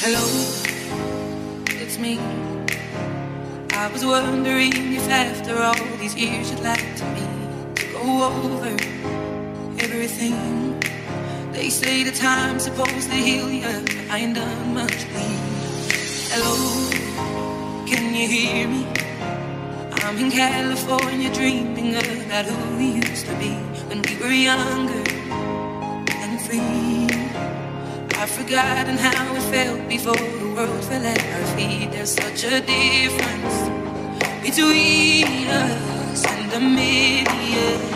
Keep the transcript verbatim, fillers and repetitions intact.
Hello, it's me. I was wondering if after all these years you'd like to me to go over everything. They say the time's supposed to heal you, but I ain't done much bleeding. Hello, can you hear me? I'm in California dreaming about who we used to be when we were younger and free. I've forgotten how it felt before the world fell at our feet. There's such a difference between us and a million.